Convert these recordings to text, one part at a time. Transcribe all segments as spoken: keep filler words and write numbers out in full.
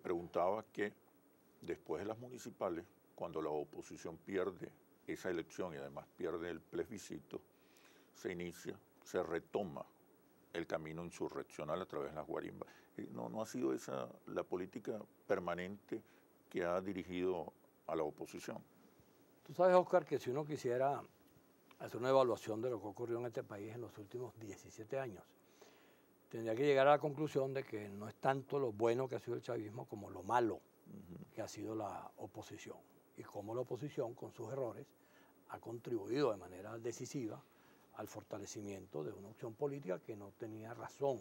preguntaba que después de las municipales, cuando la oposición pierde esa elección y además pierde el plebiscito, se inicia, se retoma el camino insurreccional a través de las guarimbas. No, no ha sido esa la política permanente que ha dirigido a la oposición. Tú sabes, Oscar, que si uno quisiera hacer una evaluación de lo que ocurrió en este país en los últimos diecisiete años, tendría que llegar a la conclusión de que no es tanto lo bueno que ha sido el chavismo como lo malo uh-huh. que ha sido la oposición. Y cómo la oposición, con sus errores, ha contribuido de manera decisiva al fortalecimiento de una opción política que no tenía razón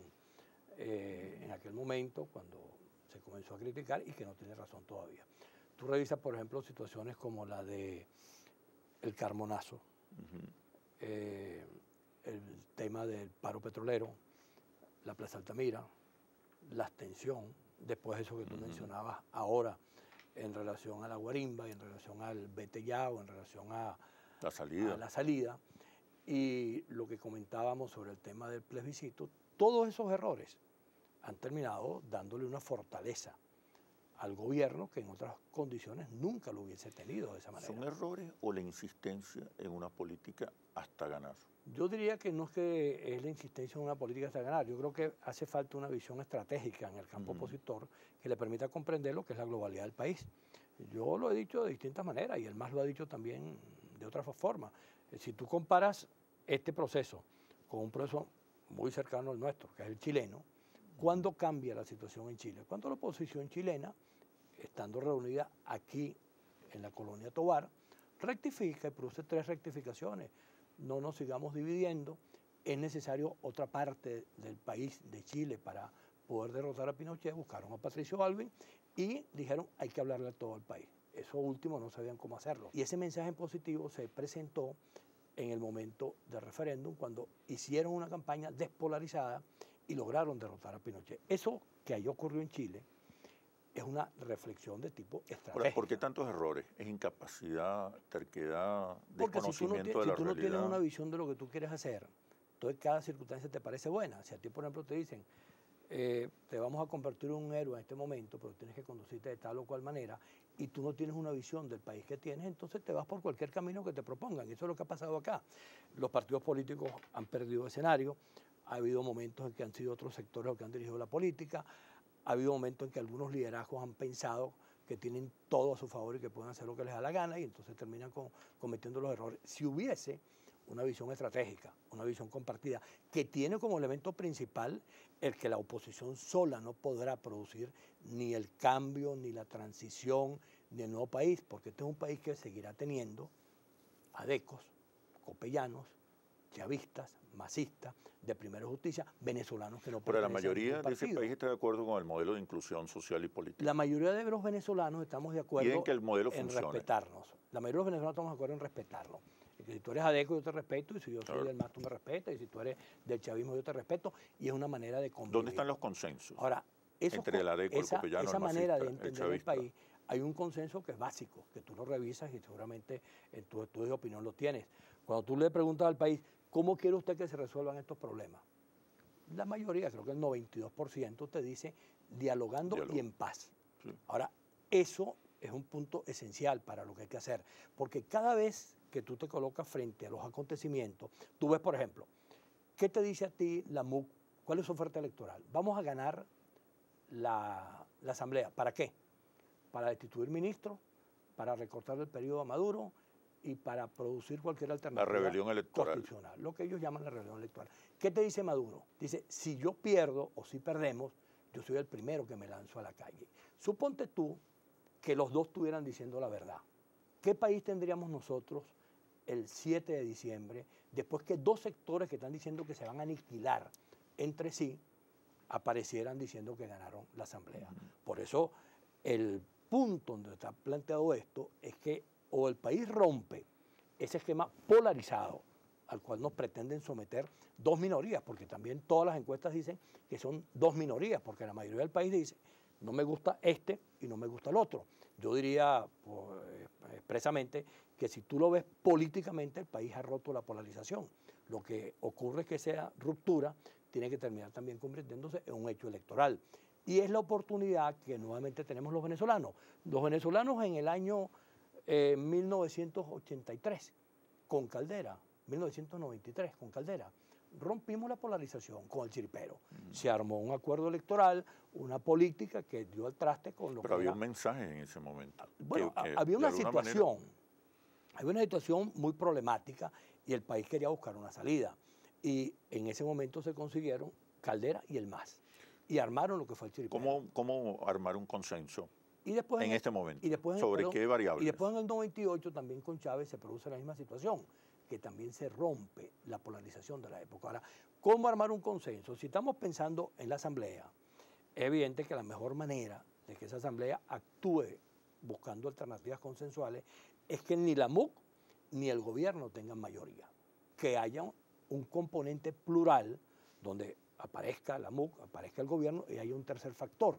eh, en aquel momento cuando se comenzó a criticar y que no tiene razón todavía. Tú revisas, por ejemplo, situaciones como la de el Carmonazo, uh-huh. eh, el tema del paro petrolero, la Plaza Altamira, la abstención, después eso que tú uh-huh. mencionabas ahora en relación a la guarimba, y en relación al Betellao, en relación a la salida. a la salida, y lo que comentábamos sobre el tema del plebiscito, todos esos errores han terminado dándole una fortaleza al gobierno que en otras condiciones nunca lo hubiese tenido de esa manera. ¿Son errores o la insistencia en una política hasta ganar? Yo diría que no es que es la insistencia en una política hasta ganar. Yo creo que hace falta una visión estratégica en el campo uh-huh. opositor que le permita comprender lo que es la globalidad del país. Yo lo he dicho de distintas maneras y el MAS lo ha dicho también de otra forma. Si tú comparas este proceso con un proceso muy cercano al nuestro, que es el chileno, ¿cuándo cambia la situación en Chile? Cuando la oposición chilena, estando reunida aquí en la colonia Tovar, rectifica y produce tres rectificaciones. No nos sigamos dividiendo, es necesario otra parte del país, de Chile, para poder derrotar a Pinochet. Buscaron a Patricio Aylwin y dijeron hay que hablarle a todo el país. Eso último no sabían cómo hacerlo. Y ese mensaje en positivo se presentó en el momento del referéndum, cuando hicieron una campaña despolarizada y lograron derrotar a Pinochet. Eso que ahí ocurrió en Chile es una reflexión de tipo estratégico. ¿Por qué tantos errores? ¿Es incapacidad, terquedad, Porque desconocimiento si tú no, de la si tú no realidad? tienes una visión de lo que tú quieres hacer, entonces cada circunstancia te parece buena. Si a ti, por ejemplo, te dicen, eh, te vamos a convertir en un héroe en este momento, pero tienes que conducirte de tal o cual manera, y tú no tienes una visión del país que tienes, entonces te vas por cualquier camino que te propongan. Eso es lo que ha pasado acá. Los partidos políticos han perdido escenario, ha habido momentos en que han sido otros sectores los que han dirigido la política, ha habido momentos en que algunos liderazgos han pensado que tienen todo a su favor y que pueden hacer lo que les da la gana, y entonces terminan con, cometiendo los errores. Si hubiese una visión estratégica, una visión compartida, que tiene como elemento principal el que la oposición sola no podrá producir ni el cambio, ni la transición, ni el nuevo país, porque este es un país que seguirá teniendo adecos, copellanos, chavistas, masistas, de Primera Justicia, venezolanos que no Pero la mayoría de ese país está de acuerdo con el modelo de inclusión social y política. La mayoría de los venezolanos estamos de acuerdo en, que el modelo en funcione. respetarnos. La mayoría de los venezolanos estamos de acuerdo en respetarlo. Que si tú eres adeco, yo te respeto, y si yo soy claro. del MAS, tú me respetas, y si tú eres del chavismo, yo te respeto, y es una manera de convivir. ¿Dónde están los consensos? Ahora, eso, entre el adeco, esa, el copellano, esa el manera masista, de entender el, el país, hay un consenso que es básico, que tú lo revisas y seguramente en tu estudio de opinión lo tienes. Cuando tú le preguntas al país, ¿cómo quiere usted que se resuelvan estos problemas? La mayoría, creo que el noventa y dos por ciento te dice dialogando Diálogo. y en paz. Sí. Ahora, eso es un punto esencial para lo que hay que hacer, porque cada vez que tú te colocas frente a los acontecimientos, tú ves, por ejemplo, ¿qué te dice a ti la M U C? ¿Cuál es su oferta electoral? Vamos a ganar la, la asamblea. ¿Para qué? Para destituir ministros, para recortar el periodo a Maduro y para producir cualquier alternativa la rebelión electoral. constitucional, lo que ellos llaman la rebelión electoral. ¿Qué te dice Maduro? Dice, si yo pierdo o si perdemos, yo soy el primero que me lanzo a la calle. Suponte tú que los dos estuvieran diciendo la verdad. ¿Qué país tendríamos nosotros el siete de diciembre, después que dos sectores que están diciendo que se van a aniquilar entre sí, aparecieran diciendo que ganaron la asamblea? Uh-huh. Por eso, el punto donde está planteado esto es que o el país rompe ese esquema polarizado al cual nos pretenden someter dos minorías, porque también todas las encuestas dicen que son dos minorías, porque la mayoría del país dice, no me gusta este y no me gusta el otro. Yo diría pues, expresamente que si tú lo ves políticamente, el país ha roto la polarización. Lo que ocurre es que esa ruptura tiene que terminar también convirtiéndose en un hecho electoral. Y es la oportunidad que nuevamente tenemos los venezolanos. Los venezolanos en el año eh, mil novecientos ochenta y tres, con Caldera, mil novecientos noventa y tres, con Caldera, rompimos la polarización con el chiripero. Uh-huh. Se armó un acuerdo electoral, una política que dio al traste con lo Pero que había era. un mensaje en ese momento. Bueno, que, que había una situación, manera... había una situación muy problemática y el país quería buscar una salida. Y en ese momento se consiguieron Caldera y el M A S. Y armaron lo que fue el chiripero. ¿Cómo, cómo armar un consenso y después en en el, este momento? Y después, ¿Sobre perdón, qué variables? Y después en el noventa y ocho también con Chávez se produce la misma situación, que también se rompe la polarización de la época. Ahora, ¿cómo armar un consenso? Si estamos pensando en la Asamblea, es evidente que la mejor manera de que esa Asamblea actúe buscando alternativas consensuales es que ni la M U C ni el gobierno tengan mayoría, que haya un componente plural donde aparezca la M U C, aparezca el gobierno y haya un tercer factor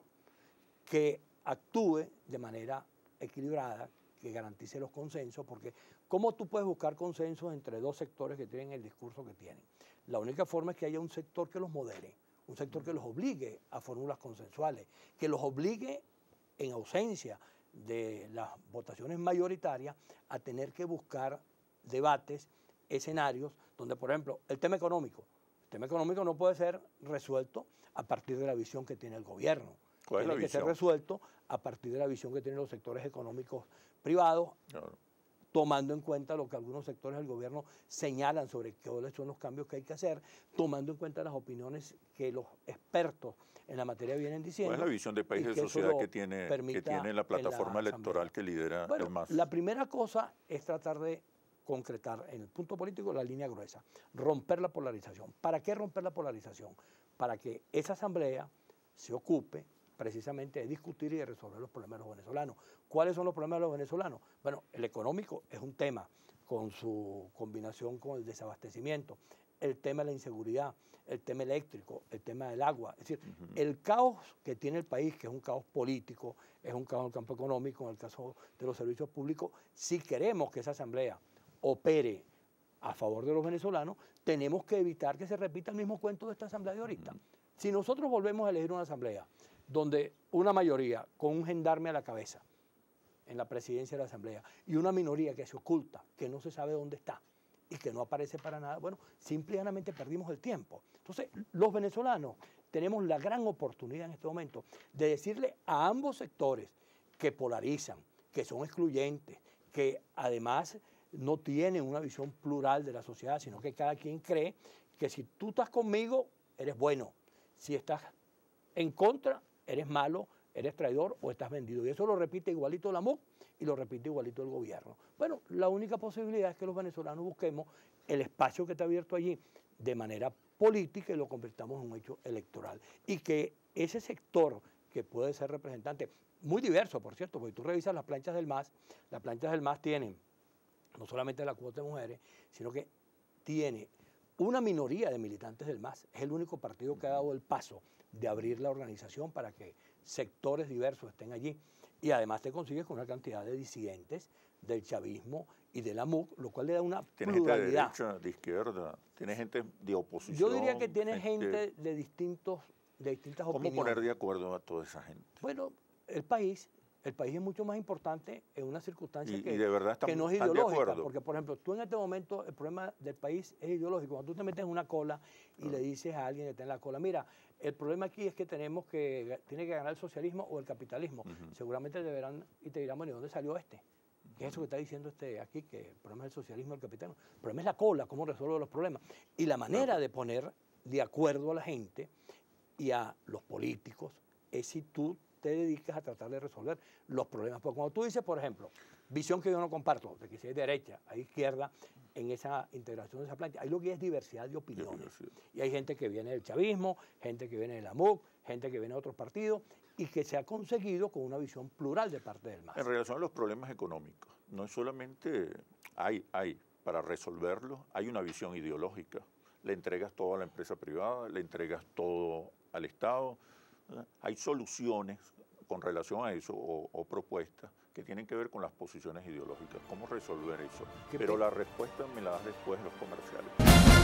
que actúe de manera equilibrada, que garantice los consensos, porque ¿cómo tú puedes buscar consensos entre dos sectores que tienen el discurso que tienen? La única forma es que haya un sector que los modere, un sector que los obligue a fórmulas consensuales, que los obligue en ausencia de las votaciones mayoritarias a tener que buscar debates, escenarios, donde por ejemplo el tema económico, el tema económico no puede ser resuelto a partir de la visión que tiene el gobierno. ¿Cuál es la Tiene que visión? ser resuelto a partir de la visión que tienen los sectores económicos privados, Claro. tomando en cuenta lo que algunos sectores del gobierno señalan sobre cuáles son los cambios que hay que hacer, tomando en cuenta las opiniones que los expertos en la materia vienen diciendo. ¿Cuál es la visión de país y de sociedad que tiene, que tiene la plataforma la electoral que lidera bueno, el M A S? La primera cosa es tratar de concretar en el punto político la línea gruesa, romper la polarización. ¿Para qué romper la polarización? Para que esa asamblea se ocupe precisamente de discutir y de resolver los problemas de los venezolanos. ¿Cuáles son los problemas de los venezolanos? Bueno, el económico es un tema, con su combinación con el desabastecimiento, el tema de la inseguridad, el tema eléctrico, el tema del agua. Es decir, uh-huh. el caos que tiene el país, que es un caos político, es un caos en el campo económico, en el caso de los servicios públicos, si queremos que esa asamblea opere a favor de los venezolanos, tenemos que evitar que se repita el mismo cuento de esta asamblea de ahorita. Uh-huh. Si nosotros volvemos a elegir una asamblea donde una mayoría con un gendarme a la cabeza en la presidencia de la asamblea y una minoría que se oculta, que no se sabe dónde está y que no aparece para nada, bueno, simplemente perdimos el tiempo. Entonces, los venezolanos tenemos la gran oportunidad en este momento de decirle a ambos sectores que polarizan, que son excluyentes, que además no tienen una visión plural de la sociedad, sino que cada quien cree que si tú estás conmigo, eres bueno. Si estás en contra, eres malo, eres traidor o estás vendido. Y eso lo repite igualito la M U C y lo repite igualito el gobierno. Bueno, la única posibilidad es que los venezolanos busquemos el espacio que está abierto allí de manera política y lo convirtamos en un hecho electoral. Y que ese sector que puede ser representante, muy diverso, por cierto, porque tú revisas las planchas del M A S, las planchas del M A S tienen no solamente la cuota de mujeres, sino que tiene una minoría de militantes del M A S. Es el único partido que ha dado el paso de abrir la organización para que sectores diversos estén allí. Y además te consigues con una cantidad de disidentes del chavismo y de la M U C, lo cual le da una ¿Tiene pluralidad. Gente de derecha, de izquierda? ¿Tiene gente de oposición? Yo diría que tiene gente, gente de, distintos, de distintas ¿Cómo opiniones. ¿Cómo poner de acuerdo a toda esa gente? Bueno, el país... El país es mucho más importante en una circunstancia y, que, y de verdad están, que no es están ideológica. Porque, por ejemplo, tú en este momento, el problema del país es ideológico. Cuando tú te metes en una cola y uh-huh. le dices a alguien que está en la cola, mira, el problema aquí es que tenemos que, tiene que ganar el socialismo o el capitalismo. Uh-huh. Seguramente deberán y te dirán, bueno, ¿y dónde salió este? ¿Qué es eso que está diciendo este aquí? Que el problema es el socialismo y el capitalismo. El problema es la cola, cómo resuelve los problemas. Y la manera uh-huh. de poner de acuerdo a la gente y a los políticos es si tú te dedicas a tratar de resolver los problemas. Porque cuando tú dices, por ejemplo, visión que yo no comparto, de que si hay derecha, hay izquierda, en esa integración de esa plancha, hay lo que es diversidad de opiniones. Sí, sí. Y hay gente que viene del chavismo, gente que viene de la M U C, gente que viene de otros partidos, y que se ha conseguido con una visión plural de parte del M A S. En relación a los problemas económicos, no es solamente hay, hay, para resolverlos, hay una visión ideológica. Le entregas todo a la empresa privada, le entregas todo al Estado. Hay soluciones con relación a eso o, o propuestas que tienen que ver con las posiciones ideológicas. ¿Cómo resolver eso? Pero la respuesta me la das después de los comerciales.